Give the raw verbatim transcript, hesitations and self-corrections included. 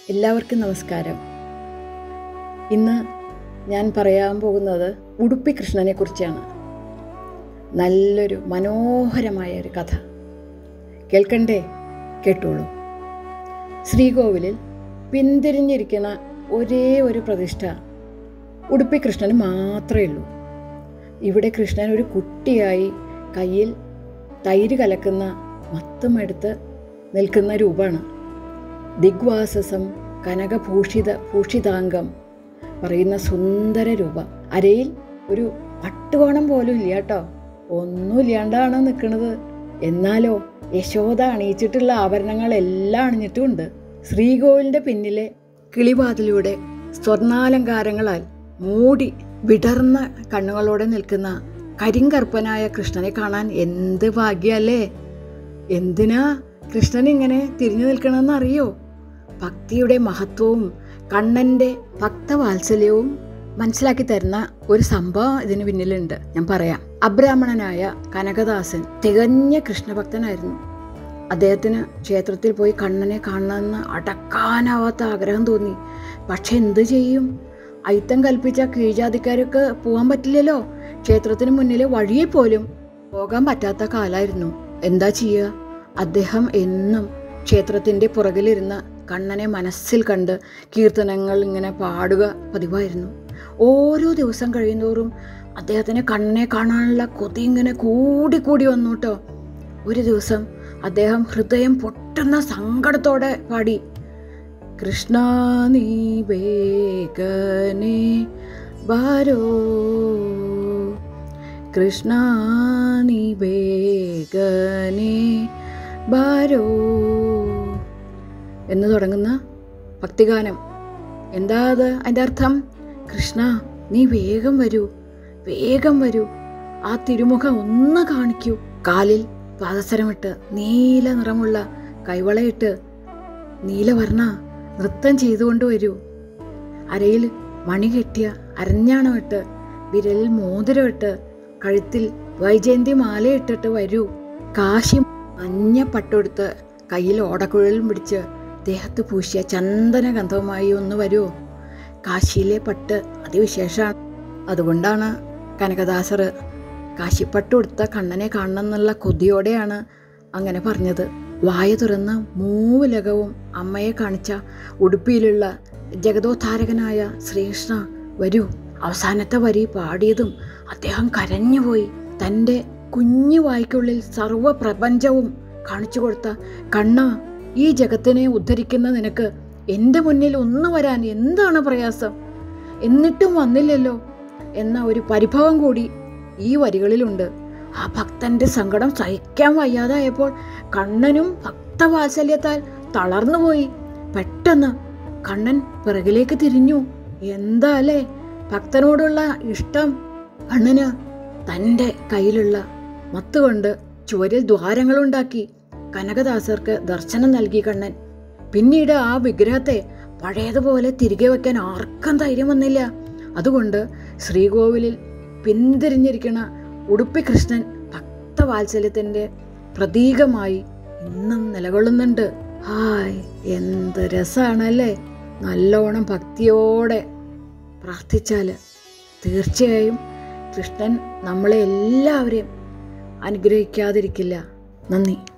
എല്ലാവർക്കും നമസ്കാരം. ഇന്ന് ഞാൻ പറയാൻ പോകുന്നത് ഉടുപ്പി കൃഷ്ണനെ കുറിച്ചാണ്. നല്ലൊരു മനോഹരമായ ഒരു കഥ കേൾക്കണ്ടേ? കേട്ടോളൂ. ശ്രീകോവിലിൽ പിന്തിരിഞ്ഞിരിക്കുന്ന ഒരേ ഒരു പ്രതിഷ്ഠ ഉടുപ്പി കൃഷ്ണന് മാത്രമേ ഉള്ളൂ. ഇവിടെ കൃഷ്ണൻ ഒരു കുട്ടിയായി കയ്യിൽ തൈര് കലക്കുന്ന മത്തുമെടുത്ത് നിൽക്കുന്ന രൂപമാണ്. ദിഗ്വാസസം കനകഭൂഷിത ഭൂഷിതാംഗം പറയുന്ന സുന്ദര രൂപം. അരയിൽ ഒരു പട്ടുകോണം പോലും ഇല്ല കേട്ടോ, ഒന്നുമില്ലാണ്ടാണ് നിൽക്കുന്നത്. എന്നാലോ യശോദ അണിയിച്ചിട്ടുള്ള ആഭരണങ്ങളെല്ലാം അണിഞ്ഞിട്ടുമുണ്ട്. ശ്രീകോവിലിൻ്റെ പിന്നിലെ കിളിവാതിലൂടെ സ്വർണാലങ്കാരങ്ങളാൽ മൂടി വിടർന്ന കണ്ണുകളോടെ നിൽക്കുന്ന കരിങ്കറുപ്പനായ കൃഷ്ണനെ കാണാൻ എന്ത് ഭാഗ്യല്ലേ! എന്തിനാ കൃഷ്ണൻ ഇങ്ങനെ തിരിഞ്ഞു നിൽക്കണമെന്ന് അറിയോ? ഭക്തിയുടെ മഹത്വവും കണ്ണൻ്റെ ഭക്തവാത്സല്യവും മനസ്സിലാക്കി തരുന്ന ഒരു സംഭവം ഇതിന് പിന്നിലുണ്ട്. ഞാൻ പറയാം. അബ്രാഹ്മണനായ കനകദാസൻ തികഞ്ഞ കൃഷ്ണഭക്തനായിരുന്നു. അദ്ദേഹത്തിന് ക്ഷേത്രത്തിൽ പോയി കണ്ണനെ കാണണമെന്ന് അടക്കാനാവാത്ത ആഗ്രഹം തോന്നി. പക്ഷെ എന്ത് ചെയ്യും? അയിത്തം കൽപ്പിച്ച കീഴ്ജാതിക്കാർക്ക് പോകാൻ പറ്റില്ലല്ലോ. ക്ഷേത്രത്തിന് മുന്നിലെ വഴിയിൽ പോലും പോകാൻ പറ്റാത്ത കാലമായിരുന്നു. എന്താ ചെയ്യുക? അദ്ദേഹം എന്നും ക്ഷേത്രത്തിൻ്റെ പുറകിലിരുന്ന് കണ്ണനെ മനസ്സിൽ കണ്ട് കീർത്തനങ്ങൾ ഇങ്ങനെ പാടുക പതിവായിരുന്നു. ഓരോ ദിവസം കഴിയുന്തോറും അദ്ദേഹത്തിന് കണ്ണനെ കാണാനുള്ള കൊതി ഇങ്ങനെ കൂടി കൂടി വന്നു കേട്ടോ. ഒരു ദിവസം അദ്ദേഹം ഹൃദയം പൊട്ടുന്ന സങ്കടത്തോടെ പാടി, കൃഷ്ണ നീ വേഗനേ ബാരോ, കൃഷ്ണ നീ വേഗനേ ബാരോ എന്ന് തുടങ്ങുന്ന ഭക്തിഗാനം. എന്താ അത്? അതിൻ്റെ അർത്ഥം, കൃഷ്ണ നീ വേഗം വരൂ, വേഗം വരൂ, ആ തിരുമുഖം ഒന്ന് കാണിക്കൂ. കാലിൽ പാദസരമിട്ട് നീല നിറമുള്ള കൈവളയിട്ട് നീലവർണ്ണ നൃത്തം ചെയ്തുകൊണ്ട് വരൂ. അരയിൽ മണി കെട്ടിയ അരഞ്ഞാണമിട്ട് വിരലിൽ മോതിരമിട്ട് കഴുത്തിൽ വൈജയന്തി മാലയിട്ടിട്ട് വരൂ. കാശി മഞ്ഞ പട്ടെടുത്ത് കയ്യിൽ ഓടക്കുഴലും പിടിച്ച് ദേഹത്ത് പൂശിയ ചന്ദനഗന്ധവുമായി ഒന്ന് വരുമോ? കാശിയിലെ പട്ട് അതിവിശേഷമാണ്. അതുകൊണ്ടാണ് കനകദാസർ കാശിപ്പട്ട് കൊടുത്ത കണ്ണനെ കാണണം എന്നുള്ള കൊതിയോടെയാണ് അങ്ങനെ പറഞ്ഞത്. വായ തുറന്ന് മൂവുലകവും അമ്മയെ കാണിച്ച ഉടുപ്പിയിലുള്ള ജഗതോദ്ധാരകനായ ശ്രീകൃഷ്ണ വരൂ. അവസാനത്തെ വരി പാടിയതും അദ്ദേഹം കരഞ്ഞുപോയി. തൻ്റെ കുഞ്ഞു വായ്ക്കുള്ളിൽ സർവ്വ പ്രപഞ്ചവും കാണിച്ചു കൊടുത്ത കണ്ണ, ഈ ജഗത്തിനെ ഉദ്ധരിക്കുന്ന നിനക്ക് എൻ്റെ മുന്നിൽ ഒന്ന് വരാൻ എന്താണ് പ്രയാസം? എന്നിട്ടും വന്നില്ലല്ലോ എന്ന ഒരു പരിഭവം കൂടി ഈ വരികളിലുണ്ട്. ആ ഭക്തൻ്റെ സങ്കടം സഹിക്കാൻ വയ്യാതായപ്പോൾ കണ്ണനും ഭക്തവാത്സല്യത്താൽ തളർന്നുപോയി. പെട്ടെന്ന് കണ്ണൻ പിറകിലേക്ക് തിരിഞ്ഞു. എന്താ അല്ലേ ഭക്തനോടുള്ള ഇഷ്ടം! കണ്ണന് തൻ്റെ കയ്യിലുള്ള മത്തുകൊണ്ട് ചുവരിൽ ദ്വാരങ്ങളുണ്ടാക്കി കനകദാസർക്ക് ദർശനം നൽകി കണ്ണൻ. പിന്നീട് ആ വിഗ്രഹത്തെ പഴയതുപോലെ തിരികെ വയ്ക്കാൻ ആർക്കും ധൈര്യം വന്നില്ല. അതുകൊണ്ട് ശ്രീകോവിലിൽ പിന്തിരിഞ്ഞിരിക്കുന്ന ഉടുപ്പി കൃഷ്ണൻ ഭക്തവാത്സല്യത്തിൻ്റെ പ്രതീകമായി ഇന്നും നിലകൊള്ളുന്നുണ്ട്. ഹായ്, എന്ത് രസമാണല്ലേ! നല്ലോണം ഭക്തിയോടെ പ്രാർത്ഥിച്ചാൽ തീർച്ചയായും കൃഷ്ണൻ നമ്മളെ എല്ലാവരെയും അനുഗ്രഹിക്കാതിരിക്കില്ല. നന്ദി.